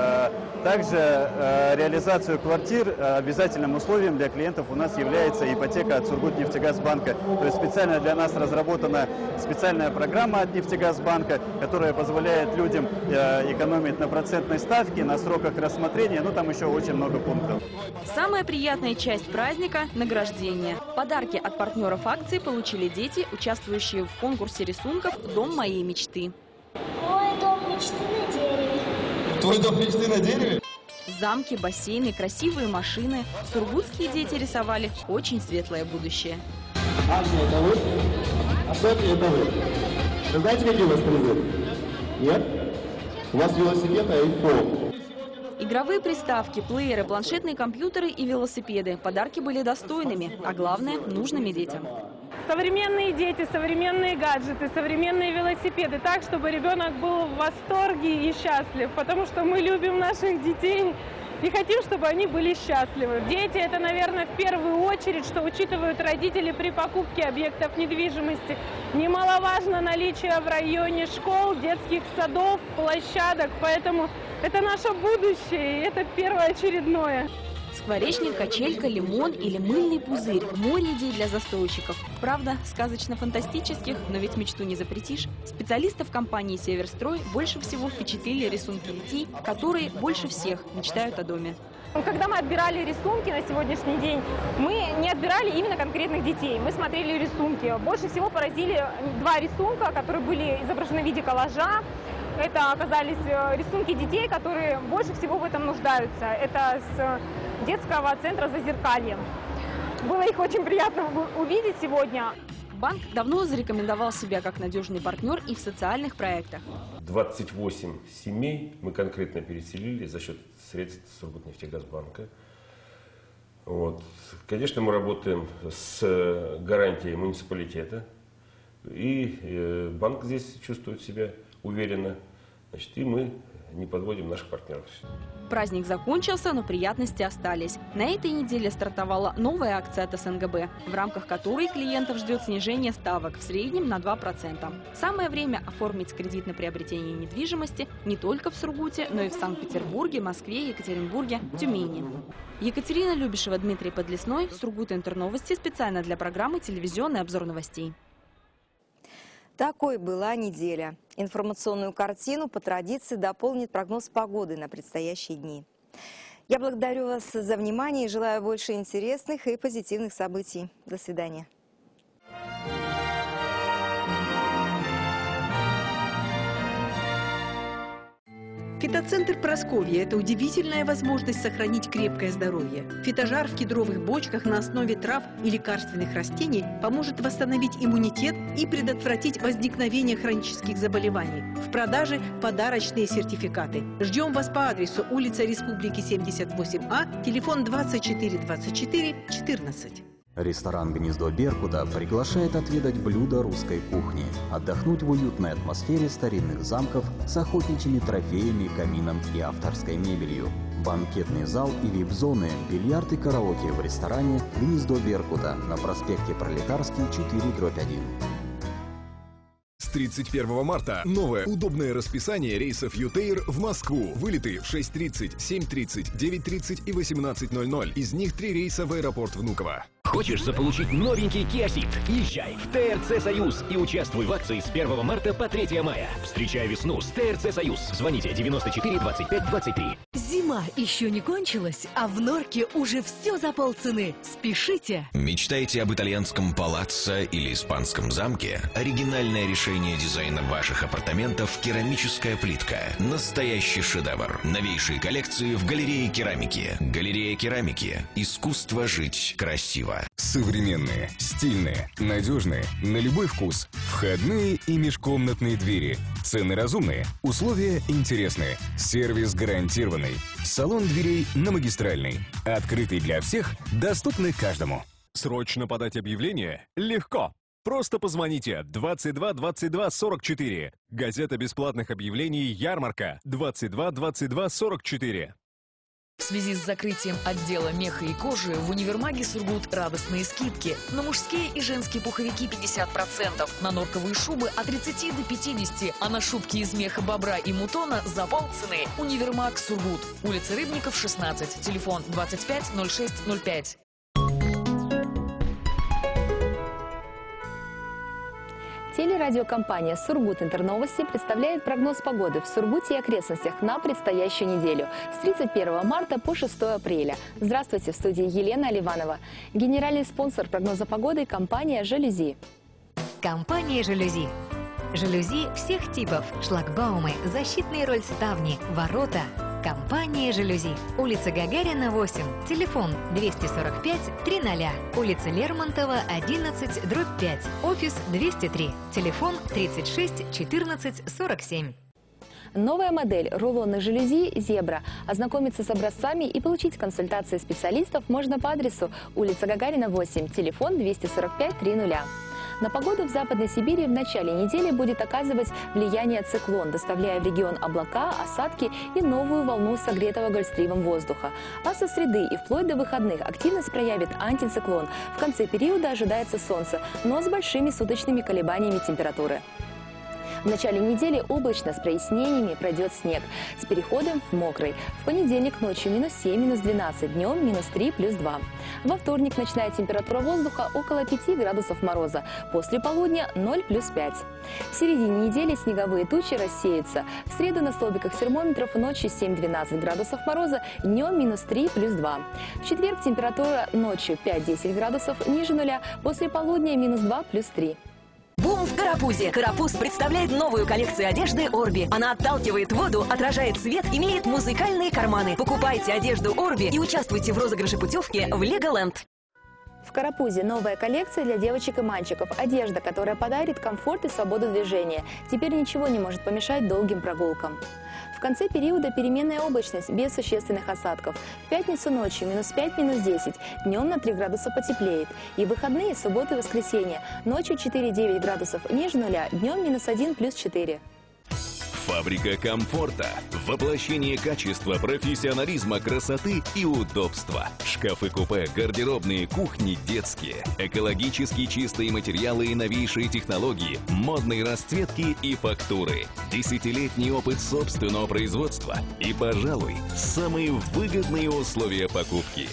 Также реализацию квартир обязательным условием для клиентов у нас является ипотека от Сургутнефтегазбанка. То есть специально для нас разработана специальная программа от Нефтегазбанка, которая позволяет людям экономить на процентной ставке, на сроках рассмотрения, ну там еще очень много пунктов. Самая приятная часть праздника – награждение. Подарки от партнеров акции получили дети, участвующие в конкурсе рисунков «Дом моей мечты». Мой дом мечты на дереве. Твой дом мечты на дереве? Замки, бассейны, красивые машины. Сургутские дети рисовали очень светлое будущее. Аня, это вы? А Софья, это вы? Вы знаете, какие у вас призы? Нет? У вас велосипед, а iPhone. Игровые приставки, плееры, планшетные компьютеры и велосипеды. Подарки были достойными, а главное – нужными детям. Современные дети, современные гаджеты, современные велосипеды. Так, чтобы ребенок был в восторге и счастлив. Потому что мы любим наших детей и хотим, чтобы они были счастливы. Дети – это, наверное, в первую очередь, что учитывают родители при покупке объектов недвижимости. Немаловажно наличие в районе школ, детских садов, площадок. Поэтому это наше будущее, и это первоочередное. Скворечник, качелька, лимон или мыльный пузырь. Море идей для застройщиков. Правда, сказочно-фантастических, но ведь мечту не запретишь. Специалистов компании «Северстрой» больше всего впечатлили рисунки детей, которые больше всех мечтают о доме. Когда мы отбирали рисунки на сегодняшний день, мы не отбирали именно конкретных детей. Мы смотрели рисунки. Больше всего поразили два рисунка, которые были изображены в виде коллажа. Это оказались рисунки детей, которые больше всего в этом нуждаются. Это с детского центра «Зазеркалье». Было их очень приятно увидеть сегодня. Банк давно зарекомендовал себя как надежный партнер и в социальных проектах. 28 семей мы конкретно переселили за счет средств Сургутнефтегазбанка. Вот. Конечно, мы работаем с гарантией муниципалитета. И банк здесь чувствует себя уверенно. Значит, и мы не подводим наших партнеров. Праздник закончился, но приятности остались. На этой неделе стартовала новая акция от СНГБ, в рамках которой клиентов ждет снижение ставок в среднем на 2%. Самое время оформить кредит на приобретение недвижимости не только в Сургуте, но и в Санкт-Петербурге, Москве, Екатеринбурге, Тюмени. Екатерина Любишева, Дмитрий Подлесной, Сургут Интерновости, специально для программы «Телевизионный обзор новостей». Такой была неделя. Информационную картину по традиции дополнит прогноз погоды на предстоящие дни. Я благодарю вас за внимание и желаю больше интересных и позитивных событий. До свидания. Фитоцентр Прасковья – это удивительная возможность сохранить крепкое здоровье. Фитожар в кедровых бочках на основе трав и лекарственных растений поможет восстановить иммунитет и предотвратить возникновение хронических заболеваний. В продаже подарочные сертификаты. Ждем вас по адресу: улица Республики 78А, телефон 24 24 14. Ресторан «Гнездо Беркута» приглашает отведать блюда русской кухни, отдохнуть в уютной атмосфере старинных замков с охотничьими трофеями, камином и авторской мебелью. Банкетный зал и вип-зоны, бильярд и караоке в ресторане «Гнездо Беркута» на проспекте Пролетарский, 4/1. С 31 марта новое удобное расписание рейсов «Ютейр» в Москву. Вылеты в 6:30, 7:30, 9:30 и 18:00. Из них 3 рейса в аэропорт Внуково. Хочешь заполучить новенький Kia Ceed? Езжай в ТРЦ «Союз» и участвуй в акции с 1 марта по 3 мая. Встречай весну с ТРЦ «Союз». Звоните 94 25 23. Зима еще не кончилась, а в Норке уже все за полцены. Спешите! Мечтаете об итальянском палаццо или испанском замке? Оригинальное решение дизайна ваших апартаментов – керамическая плитка. Настоящий шедевр. Новейшие коллекции в галерее керамики. Галерея керамики. Искусство жить красиво. Современные, стильные, надежные, на любой вкус. Входные и межкомнатные двери. Цены разумные, условия интересные. Сервис гарантированный. Салон дверей на Магистральной. Открытый для всех, доступный каждому. Срочно подать объявление? Легко! Просто позвоните 22 22 44. Газета бесплатных объявлений «Ярмарка» 22 22 44. В связи с закрытием отдела меха и кожи в универмаге «Сургут» радостные скидки. На мужские и женские пуховики 50%, на норковые шубы от 30 до 50%, а на шубки из меха бобра и мутона за полцены. Универмаг «Сургут», улица Рыбников, 16, телефон 25 06 05. Телерадиокомпания «Сургут Интерновости» представляет прогноз погоды в Сургуте и окрестностях на предстоящую неделю с 31 марта по 6 апреля. Здравствуйте, в студии Елена Ливанова. Генеральный спонсор прогноза погоды – компания «Жалюзи». Компания «Жалюзи». Жалюзи всех типов, шлагбаумы, защитные рольставни, ворота. Компания «Жалюзи». Улица Гагарина, 8. Телефон 245 300. Улица Лермонтова, 11/5. Офис 203. Телефон 36 14 47. Новая модель рулонных жалюзи «Зебра». Ознакомиться с образцами и получить консультации специалистов можно по адресу улица Гагарина, 8. Телефон 245 300. На погоду в Западной Сибири в начале недели будет оказывать влияние циклон, доставляя в регион облака, осадки и новую волну согретого гольфстримом воздуха. А со среды и вплоть до выходных активность проявит антициклон. В конце периода ожидается солнце, но с большими суточными колебаниями температуры. В начале недели облачно с прояснениями, пройдет снег с переходом в мокрый. В понедельник ночью -7, -12, днем -3, +2. Во вторник ночная температура воздуха около 5 градусов мороза, после полудня 0 +5. В середине недели снеговые тучи рассеются. В среду на столбиках термометров ночью 7-12 градусов мороза, днем -3, +2. В четверг температура ночью 5-10 градусов ниже нуля, после полудня -2, +3. Бум в Карапузе! Карапуз представляет новую коллекцию одежды Орби. Она отталкивает воду, отражает свет, имеет музыкальные карманы. Покупайте одежду Орби и участвуйте в розыгрыше путевки в Леголэнд. В Карапузе новая коллекция для девочек и мальчиков. Одежда, которая подарит комфорт и свободу движения. Теперь ничего не может помешать долгим прогулкам. В конце периода переменная облачность без существенных осадков. В пятницу ночью -5, -10, днем на 3 градуса потеплеет. И в выходные, субботу и воскресенье, ночью 4-9 градусов ниже нуля, днем -1, +4. Фабрика комфорта. Воплощение качества, профессионализма, красоты и удобства. Шкафы-купе, гардеробные, кухни детские. Экологически чистые материалы и новейшие технологии. Модные расцветки и фактуры. Десятилетний опыт собственного производства. И, пожалуй, самые выгодные условия покупки.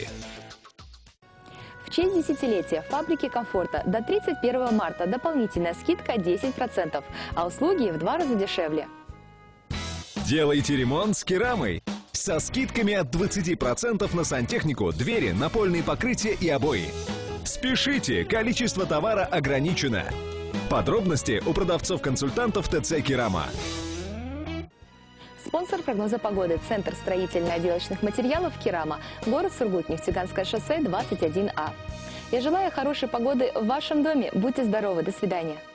В честь десятилетия фабрики комфорта до 31 марта дополнительная скидка 10%, а услуги в 2 раза дешевле. Делайте ремонт с Керамой. Со скидками от 20% на сантехнику, двери, напольные покрытия и обои. Спешите, количество товара ограничено. Подробности у продавцов-консультантов ТЦ «Керама». Спонсор прогноза погоды – Центр строительно-отделочных материалов «Керама», город Сургут, Нефтеюганское шоссе, 21А. Я желаю хорошей погоды в вашем доме. Будьте здоровы. До свидания.